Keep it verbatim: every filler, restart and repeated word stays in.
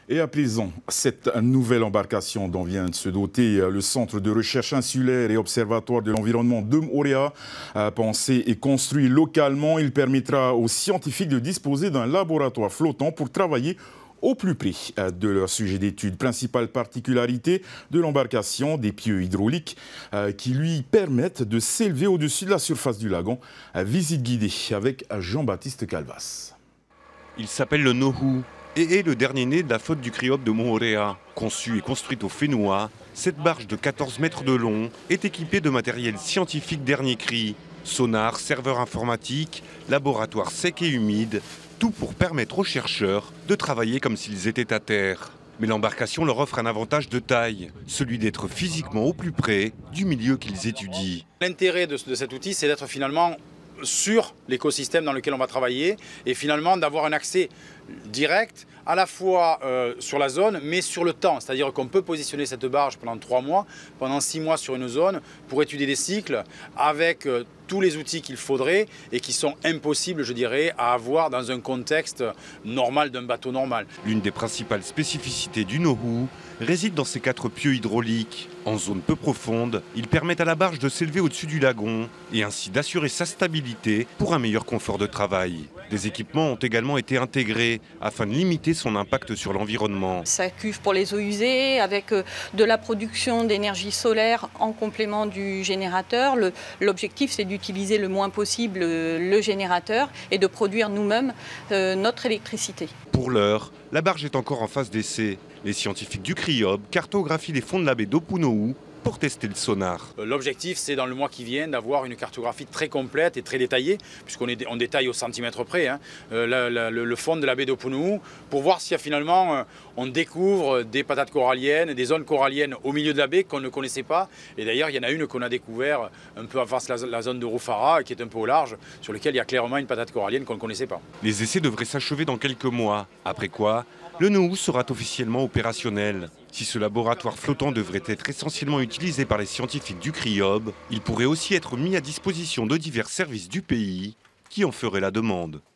Et à présent, cette nouvelle embarcation dont vient de se doter le Centre de recherche insulaire et observatoire de l'environnement de Moorea, pensé et construit localement, il permettra aux scientifiques de disposer d'un laboratoire flottant pour travailler au plus près de leur sujet d'étude. Principale particularité de l'embarcation, des pieux hydrauliques qui lui permettent de s'élever au-dessus de la surface du lagon. Visite guidée avec Jean-Baptiste Calvas. Il s'appelle le Nohou et est le dernier né de la flotte du Criob de Moorea. Conçue et construite au Fénois, cette barge de quatorze mètres de long est équipée de matériel scientifique dernier cri. Sonar, serveur informatique, laboratoire sec et humide, tout pour permettre aux chercheurs de travailler comme s'ils étaient à terre. Mais l'embarcation leur offre un avantage de taille, celui d'être physiquement au plus près du milieu qu'ils étudient. L'intérêt de, de cet outil, c'est d'être finalement sur l'écosystème dans lequel on va travailler et finalement d'avoir un accès direct à la fois euh, sur la zone mais sur le temps. C'est-à-dire qu'on peut positionner cette barge pendant trois mois, pendant six mois sur une zone pour étudier des cycles avec euh, tous les outils qu'il faudrait et qui sont impossibles, je dirais, à avoir dans un contexte normal d'un bateau normal. L'une des principales spécificités du Nohou réside dans ses quatre pieux hydrauliques. En zone peu profonde, ils permettent à la barge de s'élever au-dessus du lagon et ainsi d'assurer sa stabilité pour un meilleur confort de travail. Des équipements ont également été intégrés afin de limiter son impact sur l'environnement. Ça cuve pour les eaux usées avec de la production d'énergie solaire en complément du générateur. L'objectif, c'est d'utiliser le moins possible le générateur et de produire nous-mêmes euh, notre électricité. Pour l'heure, la barge est encore en phase d'essai. Les scientifiques du Criob cartographient les fonds de la baie d'Opunohu pour tester le sonar. L'objectif, c'est dans le mois qui vient d'avoir une cartographie très complète et très détaillée, puisqu'on est, on détaille au centimètre près, hein, le, le, le fond de la baie d'Opunohu, pour voir si finalement on découvre des patates coralliennes, des zones coralliennes au milieu de la baie qu'on ne connaissait pas. Et d'ailleurs, il y en a une qu'on a découvert un peu avant la, la zone de Rufara, qui est un peu au large, sur laquelle il y a clairement une patate corallienne qu'on ne connaissait pas. Les essais devraient s'achever dans quelques mois, après quoi le Nohou sera officiellement opérationnel. Si ce laboratoire flottant devrait être essentiellement utilisé par les scientifiques du Criob, il pourrait aussi être mis à disposition de divers services du pays qui en feraient la demande.